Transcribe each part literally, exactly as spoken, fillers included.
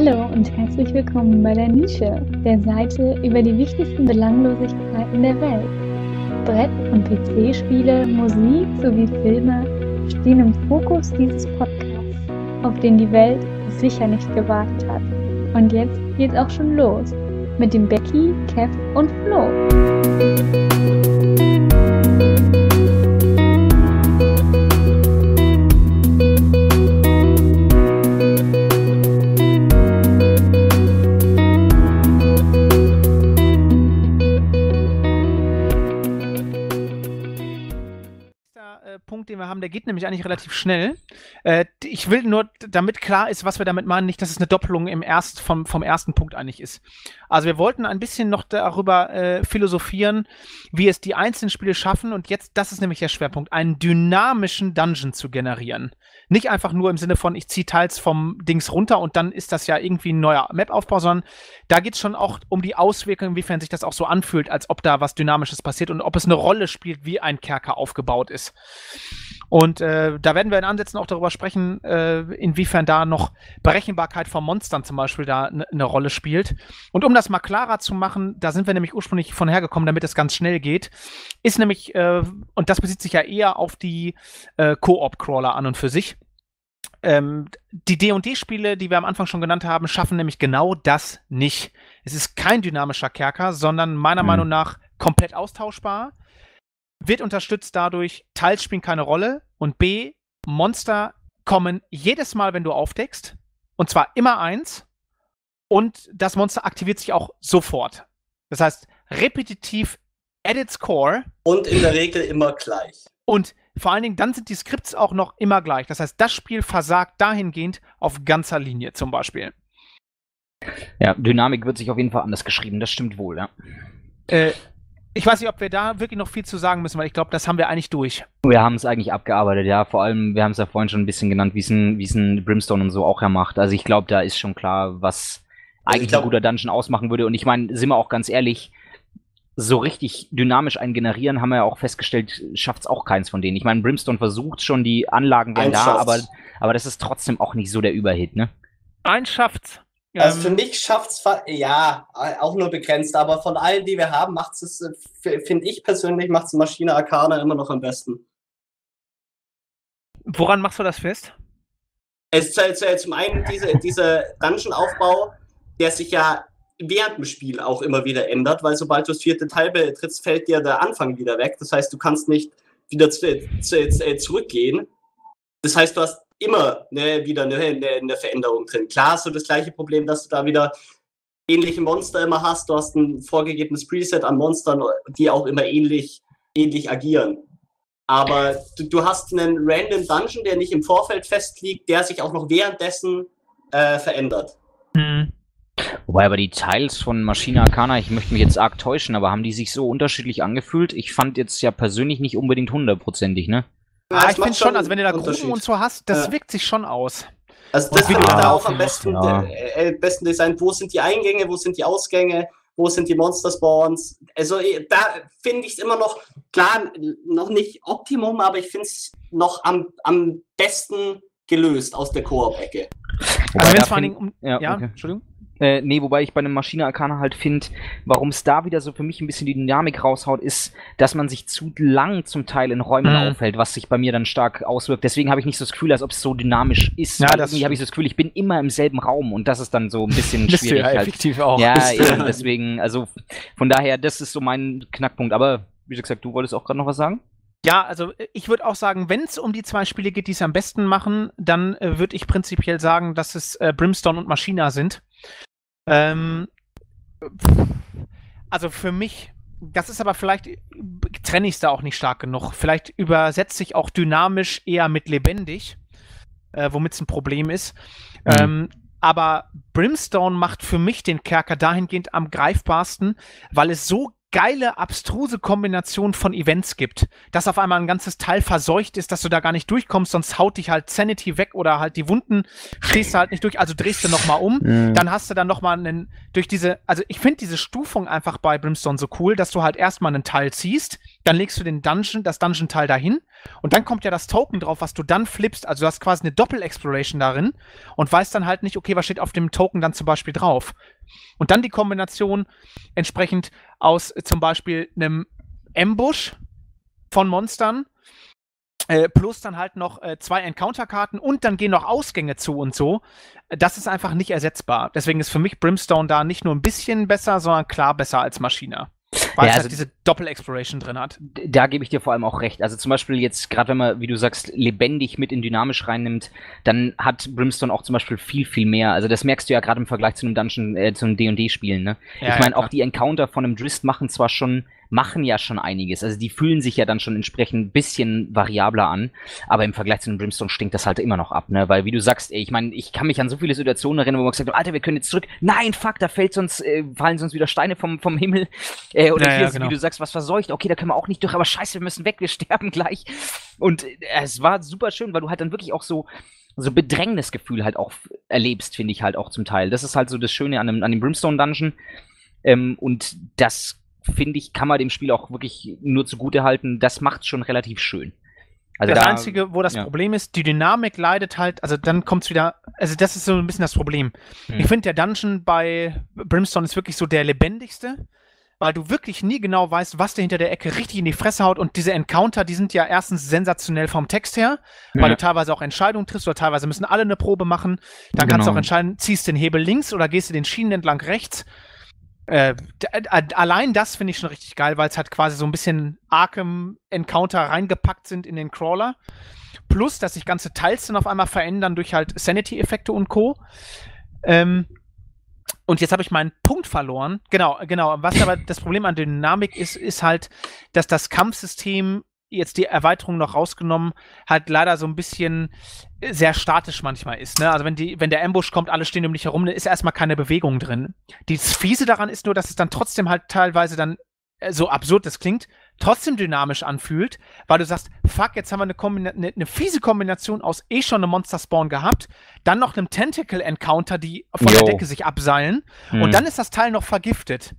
Hallo und herzlich willkommen bei der Nische, der Seite über die wichtigsten Belanglosigkeiten der Welt. Brett- und P C-Spiele, Musik sowie Filme stehen im Fokus dieses Podcasts, auf den die Welt sicher nicht gewartet hat. Und jetzt geht's auch schon los mit dem Becky, Kev und Flo. Punkt, den wir haben, der geht nämlich eigentlich relativ schnell. Äh, ich will nur, damit klar ist, was wir damit meinen, nicht, dass es eine Doppelung im Erst, vom, vom ersten Punkt eigentlich ist. Also wir wollten ein bisschen noch darüber äh, philosophieren, wie es die einzelnen Spiele schaffen und jetzt, das ist nämlich der Schwerpunkt, einen dynamischen Dungeon zu generieren. Nicht einfach nur im Sinne von, ich ziehe Teils vom Dings runter und dann ist das ja irgendwie ein neuer Map-Aufbau, sondern da geht es schon auch um die Auswirkungen, inwiefern sich das auch so anfühlt, als ob da was Dynamisches passiert und ob es eine Rolle spielt, wie ein Kerker aufgebaut ist. Und äh, da werden wir in Ansätzen auch darüber sprechen, äh, inwiefern da noch Berechenbarkeit von Monstern zum Beispiel da eine ne Rolle spielt. Und um das mal klarer zu machen, da sind wir nämlich ursprünglich von hergekommen, damit es ganz schnell geht, ist nämlich, äh, und das bezieht sich ja eher auf die äh, Koop-Crawler an und für sich, ähm, die D und D-Spiele, die wir am Anfang schon genannt haben, schaffen nämlich genau das nicht. Es ist kein dynamischer Kerker, sondern meiner mhm. Meinung nach komplett austauschbar. Wird unterstützt dadurch, Teils spielen keine Rolle und B, Monster kommen jedes Mal, wenn du aufdeckst, und zwar immer eins und das Monster aktiviert sich auch sofort. Das heißt, repetitiv at its core. Und in der Regel immer gleich. Und vor allen Dingen, dann sind die Skripts auch noch immer gleich. Das heißt, das Spiel versagt dahingehend auf ganzer Linie zum Beispiel. Ja, Dynamik wird sich auf jeden Fall anders geschrieben, das stimmt wohl, ja. Äh, Ich weiß nicht, ob wir da wirklich noch viel zu sagen müssen, weil ich glaube, das haben wir eigentlich durch. Wir haben es eigentlich abgearbeitet, ja. Vor allem, wir haben es ja vorhin schon ein bisschen genannt, wie es ein, wie es ein Brimstone und so auch ja macht. Also ich glaube, da ist schon klar, was eigentlich glaub, ein guter Dungeon ausmachen würde. Und ich meine, sind wir auch ganz ehrlich, so richtig dynamisch ein Generieren, haben wir ja auch festgestellt, schafft es auch keins von denen. Ich meine, Brimstone versucht schon, die Anlagen werden da, aber, aber das ist trotzdem auch nicht so der Überhit, ne? Eins schafft's. Also für mich schafft's, ja, auch nur begrenzt, aber von allen, die wir haben, macht es, finde ich persönlich, macht es Maschine Arcana immer noch am besten. Woran machst du das fest? Es ist zum einen diese, dieser Dungeon-Aufbau, der sich ja während dem Spiel auch immer wieder ändert, weil sobald du das vierte Teil betrittst, fällt dir der Anfang wieder weg. Das heißt, du kannst nicht wieder zu, zu, zu, zurückgehen. Das heißt, du hast immer ne, wieder eine, eine, eine Veränderung drin. Klar hast du das gleiche Problem, dass du da wieder ähnliche Monster immer hast. Du hast ein vorgegebenes Preset an Monstern, die auch immer ähnlich, ähnlich agieren. Aber du, du hast einen random Dungeon, der nicht im Vorfeld festliegt, der sich auch noch währenddessen äh, verändert. Mhm. Wobei aber die Teils von Maschine Arcana, ich möchte mich jetzt arg täuschen, aber haben die sich so unterschiedlich angefühlt? Ich fand jetzt ja persönlich nicht unbedingt hundertprozentig, ne? Ja, ich finde schon, also wenn du da Gruppen und so hast, das ja. wirkt sich schon aus. Also das wird da auch am besten, ja. äh, besten Design. Wo sind die Eingänge, wo sind die Ausgänge, wo sind die Monster-Spawns? Also da finde ich es immer noch, klar, noch nicht Optimum, aber ich finde es noch am, am besten gelöst aus der Koop-Ecke. Also wenn es vor allen Dingen um... Ja, ja okay. Entschuldigung. Äh, nee, wobei ich bei einem Maschine Arcana halt finde, warum es da wieder so für mich ein bisschen die Dynamik raushaut, ist, dass man sich zu lang zum Teil in Räumen mhm. aufhält, was sich bei mir dann stark auswirkt. Deswegen habe ich nicht so das Gefühl, als ob es so dynamisch ist. Ja, weil das irgendwie habe ich so das Gefühl, ich bin immer im selben Raum und das ist dann so ein bisschen Bist schwierig. Du ja halt. effektiv auch. Ja, eben, deswegen, also von daher, das ist so mein Knackpunkt. Aber wie gesagt, du wolltest auch gerade noch was sagen? Ja, also ich würde auch sagen, wenn es um die zwei Spiele geht, die es am besten machen, dann äh, würde ich prinzipiell sagen, dass es äh, Brimstone und Maschina sind. Ähm, also für mich, das ist aber vielleicht, trenne ich es da auch nicht stark genug. Vielleicht übersetzt sich auch dynamisch eher mit lebendig, äh, womit es ein Problem ist. Mhm. Ähm, aber Brimstone macht für mich den Kerker dahingehend am greifbarsten, weil es so geile, abstruse Kombination von Events gibt, dass auf einmal ein ganzes Teil verseucht ist, dass du da gar nicht durchkommst, sonst haut dich halt Sanity weg oder halt die Wunden stehst du halt nicht durch, also drehst du nochmal um, mhm. dann hast du dann nochmal einen, durch diese, also ich finde diese Stufung einfach bei Brimstone so cool, dass du halt erstmal einen Teil ziehst, dann legst du den Dungeon, das Dungeon-Teil dahin und dann kommt ja das Token drauf, was du dann flippst. Also du hast quasi eine Doppel-Exploration darin und weißt dann halt nicht, okay, was steht auf dem Token dann zum Beispiel drauf. Und dann die Kombination entsprechend aus äh, zum Beispiel einem Ambush von Monstern äh, plus dann halt noch äh, zwei Encounter-Karten und dann gehen noch Ausgänge zu und so. Das ist einfach nicht ersetzbar. Deswegen ist für mich Brimstone da nicht nur ein bisschen besser, sondern klar besser als Machina. Weil Ja, es also- halt diese Doppel-Exploration drin hat. Da gebe ich dir vor allem auch recht. Also zum Beispiel jetzt, gerade wenn man, wie du sagst, lebendig mit in dynamisch reinnimmt, dann hat Brimstone auch zum Beispiel viel, viel mehr. Also das merkst du ja gerade im Vergleich zu einem Dungeon, äh, zu einem D und D-Spielen, ne? Ja, ich ja, meine, klar. auch die Encounter von einem Drist machen zwar schon, machen ja schon einiges. Also die fühlen sich ja dann schon entsprechend ein bisschen variabler an, aber im Vergleich zu einem Brimstone stinkt das halt immer noch ab, ne? Weil wie du sagst, ey, ich meine, ich kann mich an so viele Situationen erinnern, wo man gesagt hat, Alter, wir können jetzt zurück. Nein, fuck, da fällt sonst, äh, fallen sonst wieder Steine vom, vom Himmel. Äh, oder Ja, hier ja, ist, genau. wie du sagst, was verseucht. Okay, da können wir auch nicht durch, aber scheiße, wir müssen weg, wir sterben gleich. Und äh, es war super schön, weil du halt dann wirklich auch so so Bedrängnisgefühl halt auch f- erlebst, finde ich halt auch zum Teil. Das ist halt so das Schöne an dem, an dem Brimstone Dungeon. Ähm, und das, finde ich, kann man dem Spiel auch wirklich nur zugute halten. Das macht schon relativ schön. Also das da- Einzige, wo das ja. Problem ist, die Dynamik leidet halt, also dann kommt es wieder, also das ist so ein bisschen das Problem. Hm. Ich finde, der Dungeon bei Brimstone ist wirklich so der lebendigste, weil du wirklich nie genau weißt, was dir hinter der Ecke richtig in die Fresse haut und diese Encounter, die sind ja erstens sensationell vom Text her, weil Ja. du teilweise auch Entscheidungen triffst oder teilweise müssen alle eine Probe machen, dann kannst du Genau. auch entscheiden, ziehst den Hebel links oder gehst du den Schienen entlang rechts. Äh, d- äh, allein das finde ich schon richtig geil, weil es halt quasi so ein bisschen Arkham-Encounter reingepackt sind in den Crawler. Plus, dass sich ganze Teils dann auf einmal verändern durch halt Sanity-Effekte und Co. Ähm, und jetzt habe ich meinen Punkt verloren. Genau, genau. Was aber das Problem an Dynamik ist, ist halt, dass das Kampfsystem, jetzt die Erweiterung noch rausgenommen, halt leider so ein bisschen äh, sehr statisch manchmal ist. Ne? Also wenn, die, wenn der Ambush kommt, alle stehen um dich herum, dann ist erstmal keine Bewegung drin. Das Fiese daran ist nur, dass es dann trotzdem halt teilweise dann, äh, so absurd das klingt, trotzdem dynamisch anfühlt, weil du sagst, fuck, jetzt haben wir eine, Kombina- eine, eine fiese Kombination aus eh schon einem Monster-Spawn gehabt, dann noch einem Tentacle-Encounter, die von Jo. der Decke sich abseilen Hm. und dann ist das Teil noch vergiftet.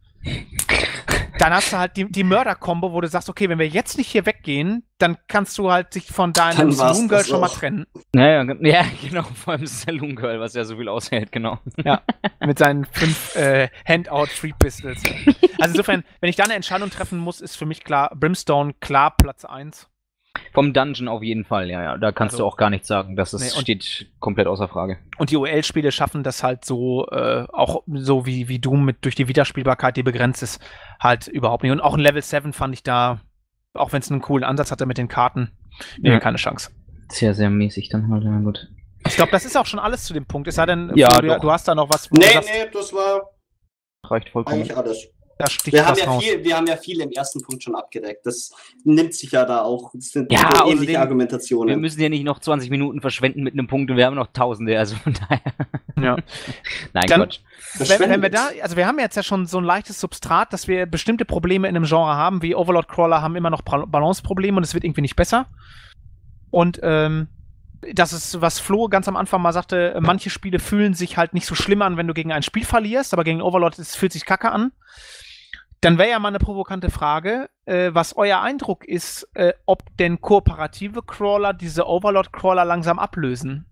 Dann hast du halt die, die Mörder-Kombo, wo du sagst, okay, wenn wir jetzt nicht hier weggehen, dann kannst du halt dich von deinem Dann war's Saloon Girl das schon mal auch. trennen. Ja, ja, ge- ja, genau, vor allem Saloon Girl, was ja so viel aushält, genau. Mit seinen fünf äh, Handout-Free-Pistols. Also insofern, wenn ich da eine Entscheidung treffen muss, ist für mich klar, Brimstone klar Platz eins. Vom Dungeon auf jeden Fall, ja, ja. Da kannst Also- du auch gar nichts sagen. Das ist, Nee, und- steht komplett außer Frage. Und die O L-Spiele schaffen das halt so, äh, auch so wie, wie Doom mit durch die Wiederspielbarkeit, die begrenzt ist, halt überhaupt nicht. Und auch ein Level sieben fand ich da, auch wenn es einen coolen Ansatz hatte mit den Karten, nee, Ja. keine Chance. Sehr, sehr mäßig dann halt, ja gut. Ich glaube, das ist auch schon alles zu dem Punkt. Es sei denn, Ja, Flo, du, doch. du hast da noch was, wo Nee, du sagst, nee, das war Reicht vollkommen. eigentlich alles. da sticht Wir haben, was ja raus. viel, wir haben ja viel im ersten Punkt schon abgedeckt. Das nimmt sich ja da auch. Das sind Ja, so außerdem- ähnliche Wir Argumentationen. müssen ja nicht noch zwanzig Minuten verschwenden mit einem Punkt und wir haben noch Tausende, also von daher. Ja. Nein, Dann- Quatsch. Wenn, wenn wir da, also wir haben jetzt ja schon so ein leichtes Substrat, dass wir bestimmte Probleme in einem Genre haben, wie Overlord Crawler haben immer noch Bal- Balanceprobleme und es wird irgendwie nicht besser. Und ähm, das ist, was Flo ganz am Anfang mal sagte, manche Spiele fühlen sich halt nicht so schlimm an, wenn du gegen ein Spiel verlierst, aber gegen Overlord es fühlt sich kacke an. Dann wäre ja mal eine provokante Frage, äh, was euer Eindruck ist, äh, ob denn kooperative Crawler diese Overlord-Crawler langsam ablösen.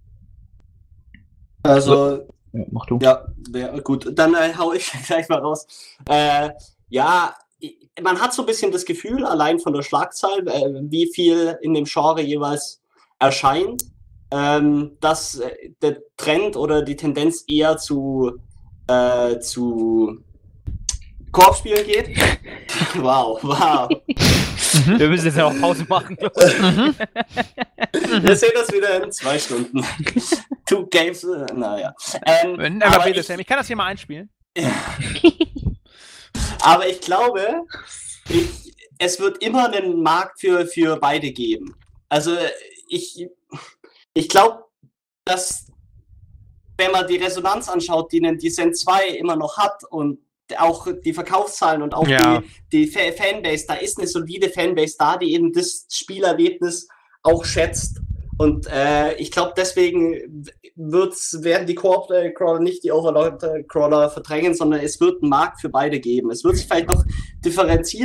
Also, Ja, mach du. ja, ja gut, dann äh, hau ich gleich mal raus. Äh, ja, i- man hat so ein bisschen das Gefühl, allein von der Schlagzahl, äh, wie viel in dem Genre jeweils erscheint, ähm, dass äh, der Trend oder die Tendenz eher zu, äh, zu Koop-Spielen geht. Wow, wow. Wir müssen jetzt ja auch Pause machen. Mhm. Wir sehen das wieder in zwei Stunden. Two Games, äh, naja. Ähm, Never aber, be the ich, same. Ich kann das hier mal einspielen. aber ich glaube, ich, es wird immer einen Markt für, für beide geben. Also ich, ich glaube, dass wenn man die Resonanz anschaut, die ein Descent zwei immer noch hat und auch die Verkaufszahlen und auch Ja. die, die Fa- Fanbase, da ist eine solide Fanbase da, die eben das Spielerlebnis auch schätzt. Und äh, ich glaube, deswegen wird's, werden die Koop-Crawler nicht die Overlord-Crawler verdrängen, sondern es wird einen Markt für beide geben. Es wird sich vielleicht noch differenzieren,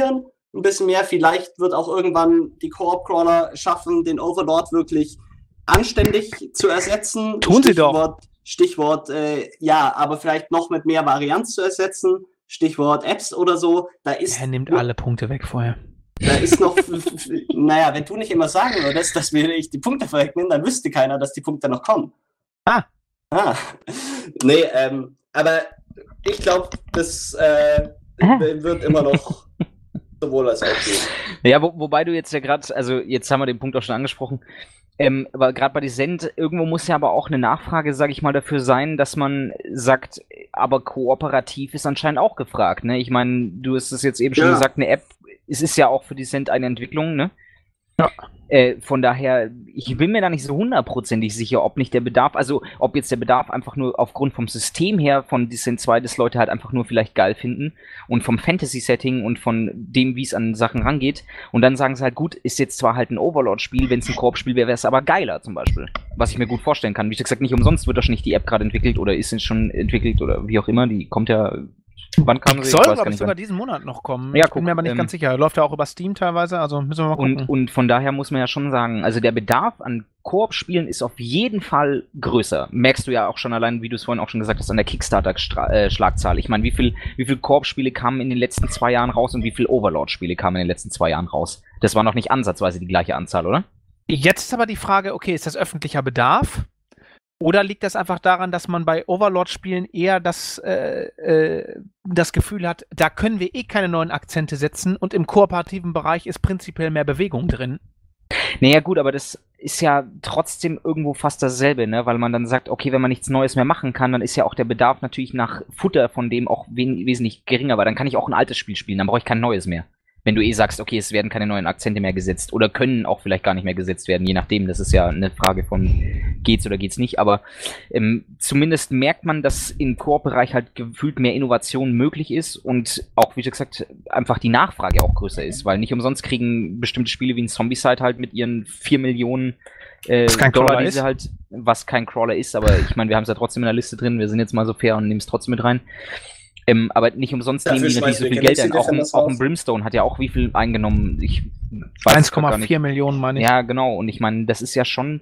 ein bisschen mehr. Vielleicht wird auch irgendwann die Koop-Crawler schaffen, den Overlord wirklich anständig zu ersetzen. Tun sie Stichwort, doch. Stichwort, äh, ja, aber vielleicht noch mit mehr Varianz zu ersetzen. Stichwort Apps oder so. Da ist Er nimmt alle Punkte weg vorher. Da ist noch, naja, wenn du nicht immer sagen würdest, dass wir nicht die Punkte verrechnen, dann wüsste keiner, dass die Punkte noch kommen. Ah. Ah. Nee, ähm, aber ich glaube, das äh, wird immer noch sowohl als auch gehen. Ja, wo, wobei du jetzt ja gerade, also jetzt haben wir den Punkt auch schon angesprochen, ähm, aber gerade bei Descent, irgendwo muss ja aber auch eine Nachfrage, sage ich mal, dafür sein, dass man sagt, aber kooperativ ist anscheinend auch gefragt, ne? Ich meine, du hast es jetzt eben schon Ja. gesagt, eine App, es ist ja auch für Descent eine Entwicklung, ne? Ja. Äh, von daher, ich bin mir da nicht so hundertprozentig sicher, ob nicht der Bedarf, also ob jetzt der Bedarf einfach nur aufgrund vom System her von Descent zwei, das Leute halt einfach nur vielleicht geil finden und vom Fantasy-Setting und von dem, wie es an Sachen rangeht und dann sagen sie halt, gut, ist jetzt zwar halt ein Overlord-Spiel, wenn es ein Koop-Spiel wäre, wäre es aber geiler zum Beispiel, was ich mir gut vorstellen kann. Wie gesagt, nicht umsonst wird wahrscheinlich die App gerade entwickelt oder ist es schon entwickelt oder wie auch immer, die kommt ja... Wann kam sie? Soll, Ich weiß gar glaube ich, nicht sogar wann. diesen Monat noch kommen. Ja, ich bin guck, mir aber nicht ähm, ganz sicher. Läuft ja auch über Steam teilweise, also müssen wir mal gucken. Und, und von daher muss man ja schon sagen, also der Bedarf an Koop-Spielen ist auf jeden Fall größer. Merkst du ja auch schon allein, wie du es vorhin auch schon gesagt hast, an der Kickstarter-Schlagzahl. Ich meine, wie viel, wie viel Koop-Spiele kamen in den letzten zwei Jahren raus und wie viel Overlord-Spiele kamen in den letzten zwei Jahren raus? Das war noch nicht ansatzweise die gleiche Anzahl, oder? Jetzt ist aber die Frage, okay, ist das öffentlicher Bedarf? Oder liegt das einfach daran, dass man bei Overlord-Spielen eher das, äh, äh, das Gefühl hat, da können wir eh keine neuen Akzente setzen und im kooperativen Bereich ist prinzipiell mehr Bewegung drin? Naja gut, aber das ist ja trotzdem irgendwo fast dasselbe, ne? Weil man dann sagt, okay, wenn man nichts Neues mehr machen kann, dann ist ja auch der Bedarf natürlich nach Futter von dem auch wen wesentlich geringer, weil dann kann ich auch ein altes Spiel spielen, dann brauche ich kein neues mehr. Wenn du eh sagst, okay, es werden keine neuen Akzente mehr gesetzt oder können auch vielleicht gar nicht mehr gesetzt werden, je nachdem, das ist ja eine Frage von geht's oder geht's nicht, aber ähm, zumindest merkt man, dass im Koop-Bereich halt gefühlt mehr Innovation möglich ist und auch, wie schon gesagt, einfach die Nachfrage auch größer ist, weil nicht umsonst kriegen bestimmte Spiele wie ein Zombicide halt mit ihren vier Millionen äh, Dollar, die sie halt, was kein Crawler ist, aber ich meine, wir haben es ja trotzdem in der Liste drin, wir sind jetzt mal so fair und nehmen es trotzdem mit rein. Ähm, aber nicht umsonst Dafür nehmen die natürlich so schmeißen viel wir Geld ein. Auch, ein- Defenders auch ein raus. Brimstone hat ja auch wie viel eingenommen? Ich weiß eins es grad gar Komma nicht. vier Millionen, meine ich. Ja, genau. Und ich meine, das ist ja schon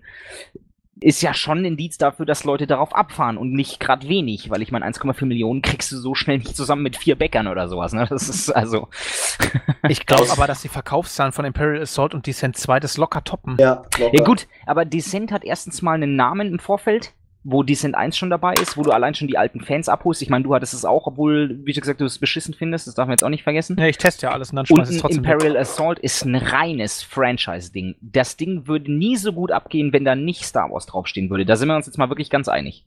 ist ja schon ein Indiz dafür, dass Leute darauf abfahren und nicht gerade wenig, weil ich meine, eins Komma vier Millionen kriegst du so schnell nicht zusammen mit vier Bäckern oder sowas, ne? Das ist also. Ich glaube aber, dass die Verkaufszahlen von Imperial Assault und Descent zwei das locker toppen. Ja, Ja gut, aber Descent hat erstens mal einen Namen im Vorfeld, wo Descent eins schon dabei ist, wo du allein schon die alten Fans abholst. Ich meine, du hattest es auch, obwohl, wie du gesagt, du es beschissen findest, das darf man jetzt auch nicht vergessen. Ja, ich teste ja alles und dann Und schmeiß ich es ein trotzdem Imperial weg. Assault ist ein reines Franchise-Ding. Das Ding würde nie so gut abgehen, wenn da nicht Star Wars draufstehen würde. Da sind wir uns jetzt mal wirklich ganz einig.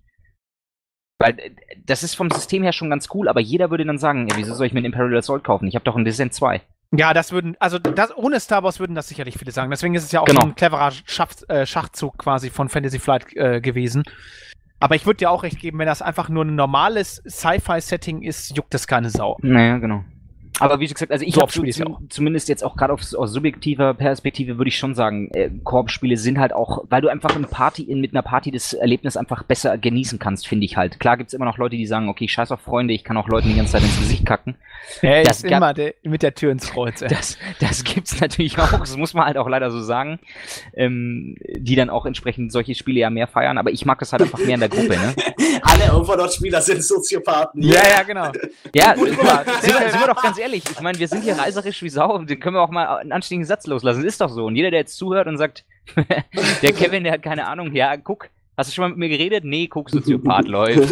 Weil äh, das ist vom System her schon ganz cool, aber jeder würde dann sagen, ja, wieso soll ich mir ein Imperial Assault kaufen? Ich habe doch ein Descent zwei. Ja, das würden, also das, ohne Star Wars würden das sicherlich viele sagen. Deswegen ist es ja auch Genau. so ein cleverer Schach, äh, Schachzug quasi von Fantasy Flight äh, gewesen. Aber ich würde dir auch recht geben, wenn das einfach nur ein normales Sci-Fi-Setting ist, juckt das keine Sau. Naja, genau. Aber wie gesagt, also ich So habe Spiel ist ja zum, auch. zumindest jetzt auch gerade aus subjektiver Perspektive würde ich schon sagen, äh, Koop-Spiele sind halt auch, weil du einfach in Party, in, mit einer Party das Erlebnis einfach besser genießen kannst, finde ich halt. Klar gibt's immer noch Leute, die sagen, okay, scheiß auf Freunde, ich kann auch Leuten die ganze Zeit ins Gesicht kacken. Er Das ist gab- immer der, mit der Tür ins Kreuz. ey. Das, das gibt's natürlich auch, das muss man halt auch leider so sagen, ähm, die dann auch entsprechend solche Spiele ja mehr feiern, aber ich mag das halt einfach mehr in der Gruppe, ne? Alle Overlord-Spieler sind Soziopathen. Ja, ja, genau. Ja, Gut, sind, guck mal. wir, sind, wir, sind wir doch ganz ehrlich, ich meine, wir sind hier reiserisch wie Sau, den können wir auch mal einen anständigen Satz loslassen, ist doch so. Und jeder, der jetzt zuhört und sagt, der Kevin, der hat keine Ahnung, ja, guck, hast du schon mal mit mir geredet? Nee, guck, Soziopath läuft.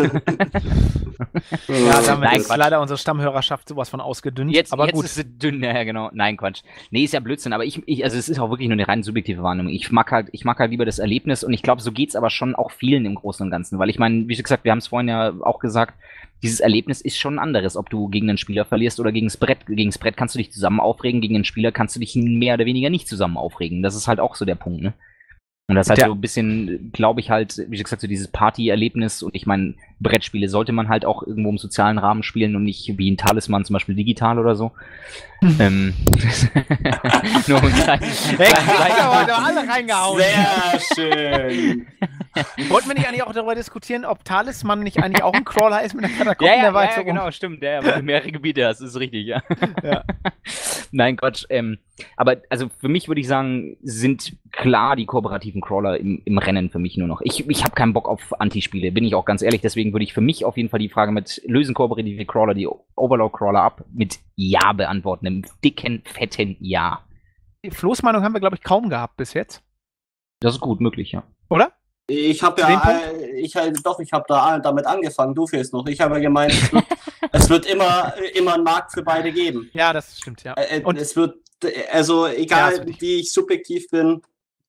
Ja, damit Nein, ist Quatsch. leider unsere Stammhörerschaft sowas von ausgedünnt. Jetzt, aber jetzt gut. ist sie dünn, ja, genau. Nein, Quatsch. Nee, ist ja Blödsinn, aber ich, ich, also es ist auch wirklich nur eine rein subjektive Wahrnehmung. Ich mag halt, ich mag halt lieber das Erlebnis und ich glaube, so geht's aber schon auch vielen im Großen und Ganzen, weil ich meine, wie schon gesagt, wir haben es vorhin ja auch gesagt, dieses Erlebnis ist schon ein anderes, ob du gegen einen Spieler verlierst oder gegen das Brett. Gegen das Brett kannst du dich zusammen aufregen, gegen einen Spieler kannst du dich mehr oder weniger nicht zusammen aufregen. Das ist halt auch so der Punkt, ne? Und das ist halt Ja. so ein bisschen, glaube ich halt, wie gesagt, so dieses Party-Erlebnis und ich meine, Brettspiele sollte man halt auch irgendwo im sozialen Rahmen spielen und nicht wie ein Talisman zum Beispiel digital oder so. ähm, nur um kleinen, Hey, aber doch alle reingehauen. Sehr schön. Wollten wir nicht eigentlich auch darüber diskutieren, ob Talisman nicht eigentlich auch ein Crawler ist mit einer ja, ja, ja, ja, Katakombenerweiterung? genau, stimmt, ja, ja, weil du mehrere Gebiete hast, ist richtig, ja. Ja. Nein, Quatsch. Ähm, aber also für mich würde ich sagen, sind klar die kooperativen Crawler im, im Rennen für mich nur noch. Ich, ich habe keinen Bock auf Anti-Spiele, bin ich auch ganz ehrlich. Deswegen würde ich für mich auf jeden Fall die Frage mit lösen kooperative Crawler die Overlord-Crawler ab mit Ja beantworten. Einem dicken, fetten Ja. Die Floßmeinung haben wir, glaube ich, kaum gehabt bis jetzt. Das ist gut möglich, ja. Oder? Ich habe ja, äh, ich halt, doch, ich habe da damit angefangen, du fehlst noch. Ich habe ja gemeint, es wird, es wird immer, immer einen Markt für beide geben. Ja, das stimmt, ja. Äh, Und es wird, also egal, ja, wie ich subjektiv bin.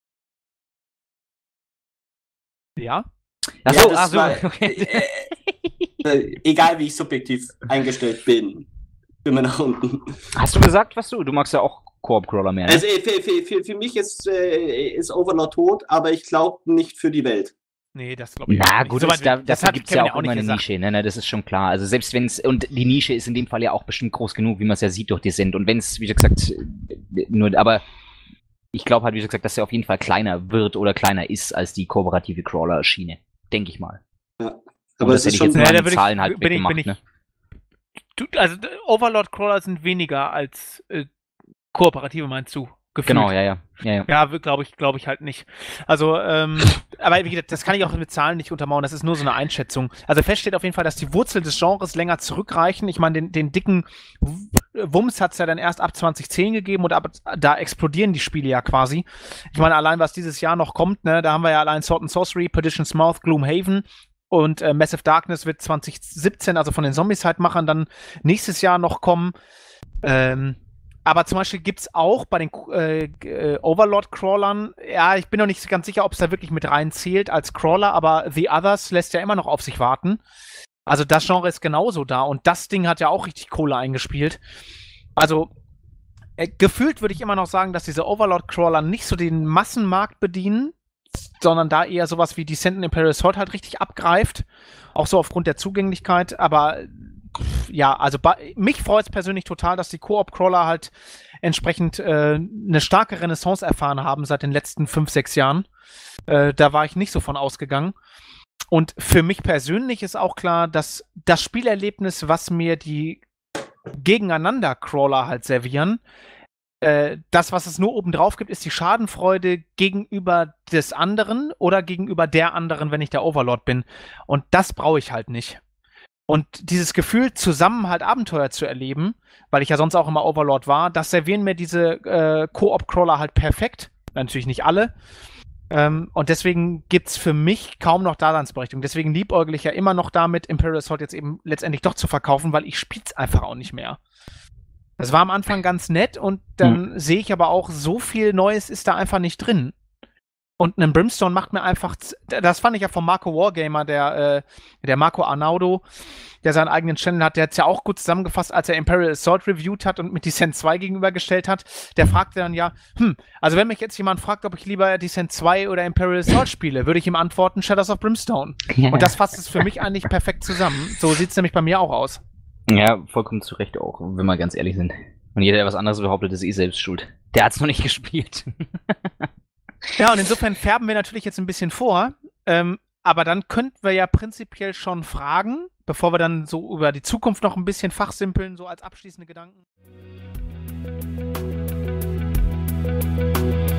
Ja? Achso, ja, ach so, war, okay. äh, äh, egal, wie ich subjektiv eingestellt bin. Bin mir nach unten. Hast du gesagt, was du? Du magst ja auch Koop-Crawler mehr. Ne? Also für, für, für, für mich ist, äh, ist Overlord tot, aber ich glaube nicht für die Welt. Nee, das glaube ich Na nicht. gut, So das, da, das dafür gibt es ja auch, auch immer eine gesagt. Nische, ne, ne, das ist schon klar. Also selbst wenn es, und die Nische ist in dem Fall ja auch bestimmt groß genug, wie man es ja sieht durch die Send. Und wenn es, wie gesagt, nur, aber ich glaube halt, wie gesagt, dass er auf jeden Fall kleiner wird oder kleiner ist als die kooperative Crawler-Schiene. Denke ich mal. Ja. Aber Aber das es hätte ist ich schon, jetzt mal Ja, an da den würd ich- Zahlen halt bin ich- weggemacht, bin ich- ne? Du, also Overlord-Crawler sind weniger als äh, kooperative, meinst du? Gefühlt. Genau, ja, ja. ja, ja. Ja, glaube ich, glaube ich halt nicht. Also, ähm, aber wie gesagt, das kann ich auch mit Zahlen nicht untermauern, das ist nur so eine Einschätzung. Also fest steht auf jeden Fall, dass die Wurzeln des Genres länger zurückreichen. Ich meine, den, den dicken Wumms hat es ja dann erst ab zwanzig zehn gegeben und ab, da explodieren die Spiele ja quasi. Ich meine, allein was dieses Jahr noch kommt, ne, da haben wir ja allein Sword and Sorcery, Perdition's Mouth, Gloomhaven und äh, Massive Darkness wird zwanzig siebzehn, also von den Zombicide-Machern, dann nächstes Jahr noch kommen. Ähm, Aber zum Beispiel gibt es auch bei den äh, äh, Overlord-Crawlern, ja, ich bin noch nicht ganz sicher, ob es da wirklich mit rein zählt als Crawler, aber The Others lässt ja immer noch auf sich warten. Also das Genre ist genauso da und das Ding hat ja auch richtig Kohle eingespielt. Also äh, gefühlt würde ich immer noch sagen, dass diese Overlord-Crawler nicht so den Massenmarkt bedienen, sondern da eher sowas wie Descent and Imperial Assault halt richtig abgreift. Auch so aufgrund der Zugänglichkeit, aber ja, also bei, mich freut es persönlich total, dass die Koop-Crawler halt entsprechend äh, eine starke Renaissance erfahren haben seit den letzten fünf, sechs Jahren. Äh, da war ich nicht so von ausgegangen. Und für mich persönlich ist auch klar, dass das Spielerlebnis, was mir die Gegeneinander-Crawler halt servieren, äh, das, was es nur obendrauf gibt, ist die Schadenfreude gegenüber des anderen oder gegenüber der anderen, wenn ich der Overlord bin. Und das brauche ich halt nicht. Und dieses Gefühl, zusammen halt Abenteuer zu erleben, weil ich ja sonst auch immer Overlord war, das servieren mir diese äh, Koop-Crawler halt perfekt. Natürlich nicht alle. Ähm, und deswegen gibt's für mich kaum noch Daseinsberechtigung. Deswegen liebäugle ich ja immer noch damit, Imperial Assault jetzt eben letztendlich doch zu verkaufen, weil ich spiel's einfach auch nicht mehr. Das war am Anfang ganz nett und dann hm. sehe ich aber auch, so viel Neues ist da einfach nicht drin. Und ein Brimstone macht mir einfach, das fand ich ja vom Marco Wargamer, der, äh, der Marco Arnaudo, der seinen eigenen Channel hat, der hat es ja auch gut zusammengefasst, als er Imperial Assault reviewed hat und mit Descent zwei gegenübergestellt hat. Der fragte dann ja, hm, also wenn mich jetzt jemand fragt, ob ich lieber Descent zwei oder Imperial Assault spiele, würde ich ihm antworten, Shadows of Brimstone. Ja. Und das fasst es für mich eigentlich perfekt zusammen. So sieht es nämlich bei mir auch aus. Ja, vollkommen zu Recht auch, wenn wir ganz ehrlich sind. Und jeder, der was anderes behauptet, ist eh selbst schuld. Der hat es noch nicht gespielt. Ja, und insofern färben wir natürlich jetzt ein bisschen vor, ähm, aber dann könnten wir ja prinzipiell schon fragen, bevor wir dann so über die Zukunft noch ein bisschen fachsimpeln, so als abschließende Gedanken.